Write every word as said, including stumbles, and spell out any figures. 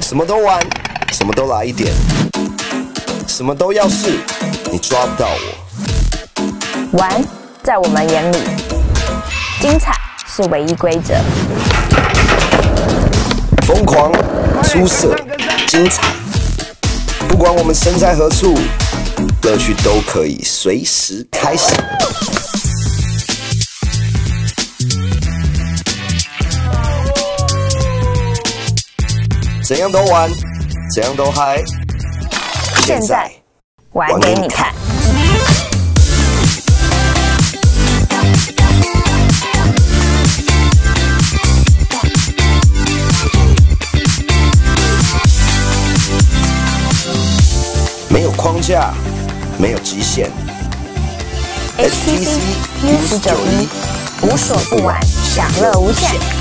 什么都玩，什么都来一点，什么都要试，你抓不到我。 玩在我们眼里，精彩是唯一规则。 疯狂、出色、精彩，不管我们身在何处，乐趣都可以随时开始。怎样都玩，怎样都嗨。 现在玩给你看。 没有框架，没有极限。 H T C U 十九一，无所不玩，享乐无限。